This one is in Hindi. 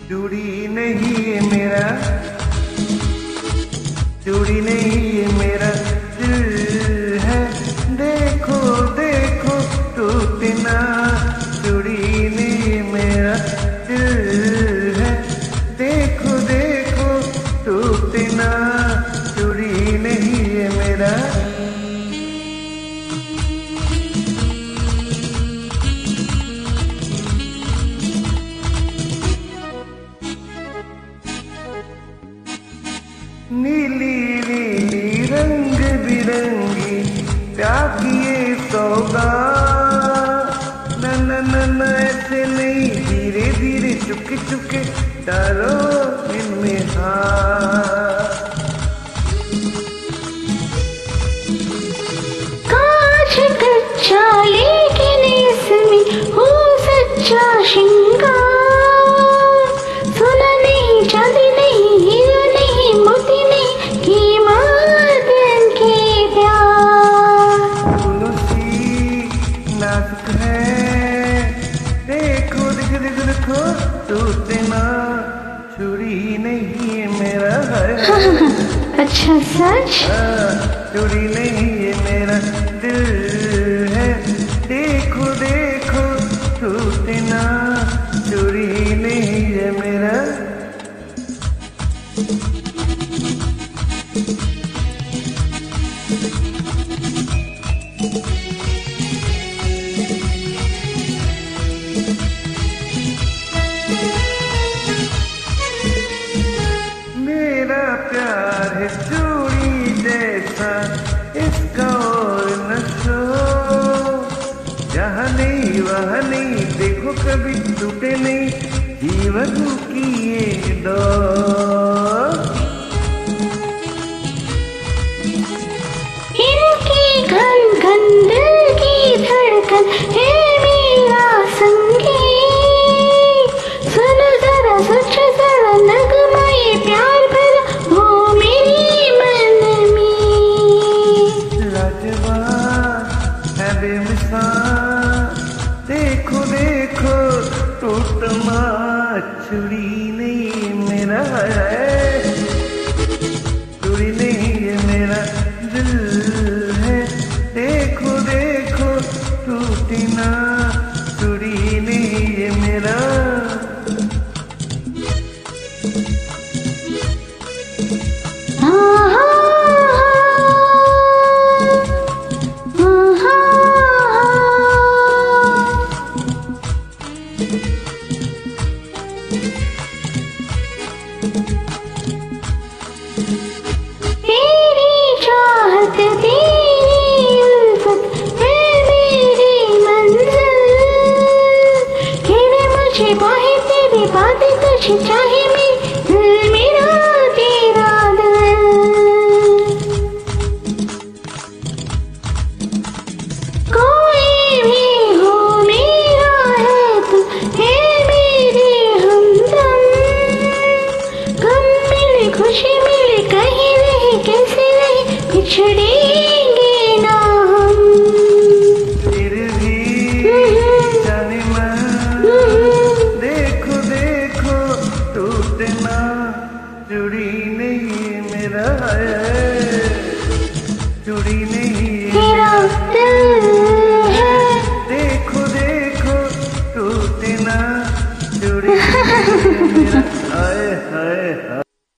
चूड़ी नहीं ये मेरा, चूड़ी नहीं ये मेरा दिल है, देखो देखो टूटना। चूड़ी नहीं ये मेरा दिल है, देखो देखो टूटना। चूड़ी नहीं ये मेरा। नीली नीली रंग बिरंगी प्यार की ये सौगात, न ऐसे नहीं, धीरे धीरे चुपके चुपके डालो इनमें हाथ। कांच कच्चा लेकिन इसमें हो सच्चा श्रृंगार। सोना नहीं, चांदी नहीं, हीरा नहीं, मोती नहीं, कीमत के प्यार। फूलों सी नाजुक है, देखो देखो देखो देखो टूटना। चूड़ी नहीं ये मेरा है। अच्छा सच? चूड़ी नहीं ये मेरा दिल है, देखो देखो टूटना। चूड़ी नहीं ये मेरा। मेरा प्यार है चूड़ी जैसा, इसका और न छो। जहाँ नहीं वहाँ नहीं, देखो कभी टूटे नहीं जीवन की ये डोर। इनकी घन घन दिल की धड़कन है मेरा संगीत। सुनो जरा, सोचो जरा, नगमा ये प्यार भरा हो मेरी मन में। लाजवाब है बेमिसाल, देखो देखो टूटना। चूड़ी नहीं मेरा है, चूड़ी नहीं ये मेरा दिल है, देखो देखो टूटना। चूड़ी नहीं ये मेरा। तेरी चाहत तेरी उल्फत है मेरी मंजिल। घेरे मुझे बाहें तेरी बातें तुझे चाहे मेरी दिल मेरा तेरा दिल। कोई भी हो मेरा है तू, है मेरी हमदम। गम मिले खुशी मिले, कहीं रहे कैसे रहे, बिछड़ेंगे ना हम। फिर भी जाने मन, देखो देखो टूटना। चूड़ी नहीं मेरा है, चूड़ी नहीं तेरा दिल है, देखो देखो टूटना। चूड़ी नहीं मेरा। हाय हाय हाय।